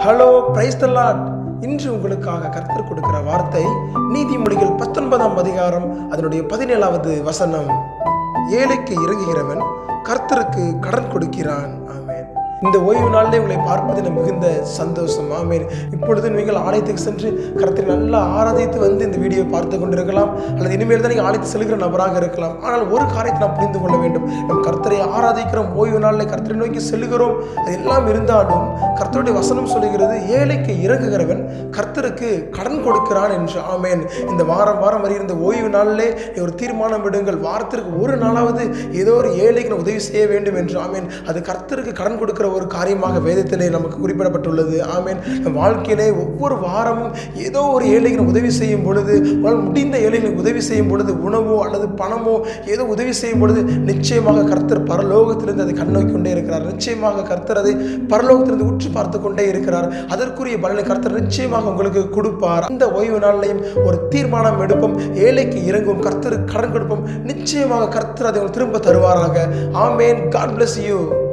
Hello, praise the Lord. இன்று உங்களுக்காக கர்த்தர் கொடுக்கிற வார்த்தை நீதிமொழிகள் 19ஆம் அதிகாரம் அதனுடைய 17வது வசனம். ஏழைக்கு இறங்குகிறவன் கர்த்தருக்கு கடன் கொடுக்கிறான். ஆமென். இந்த ஓய்வு நாளிலே உங்களை பார்ப்பதில் மிகுந்த சந்தோஷம். ஆமென். இப்பொழுது நீங்கள் ஆலயத்துக்கு சென்று கர்த்தரை நல்லா ஆராதித்து வந்து இந்த வீடியோவை பார்த்து கொண்டிருக்கலாம், அல்லது இனிமேல் தான் நீங்கள் ஆலயத்து செல்கிற நபராக இருக்கலாம். ஆனால் ஒரு காரியத்தை நாம் புரிந்து கொள்ள வேண்டும். நம் கர்த்தரை ஆராதிக்கிறோம், ஓய்வு நாளில் கர்த்தரை நோக்கி செல்கிறோம், அது எல்லாம் இருந்தாலும் கர்த்தருடைய வசனம் சொல்லுகிறது, ஏழைக்கு இறங்குகிறவன் கர்த்தருக்கு கடன் கொடுக்கிறான் என்று. ஆமென். இந்த வாரம் வருகிற இந்த ஓய்வு நாளிலே ஒரு தீர்மானம் விடுங்கள், வாரத்திற்கு ஒரு நாளாவது ஏதோ ஒரு ஏழைக்கு உதவி செய்ய வேண்டும் என்று. ஆமென். அது கர்த்தருக்கு கடன் கொடுக்கிற ஒரு காரியமாக வேதத்திலே நமக்கு குறிப்பிடப்பட்டுள்ளது. ஆமென். நம் வாழ்க்கையிலே ஒவ்வொரு வாரமும் ஏதோ ஒரு ஏழைக்கு உதவி செய்யும் பொழுது, முடிந்த ஏழைகளுக்கு உதவி செய்யும் பொழுது, உணவோ அல்லது பணமோ ஏதோ உதவி செய்யும் பொழுது நிச்சயமாக கர்த்தர் பரலோகத்திலிருந்து அதை கண்ணோக்கி கொண்டே இருக்கிறார். நிச்சயமாக கர்த்தர் அதை பரலோகத்திலிருந்து உற்று பார்த்து கொண்டே இருக்கிறார். அதற்குரிய பலனை கர்த்தர் நிச்சயமாக உங்களுக்கு கொடுப்பார். அந்த ஓய்வு நாளையும் ஒரு தீர்மானம் எடுப்போம், ஏழைக்கு இறங்கும், கர்த்தருக்கு கடன் கொடுப்போம். நிச்சயமாக கர்த்தர் அதை திரும்ப தருவாராக. ஆமென். God bless you.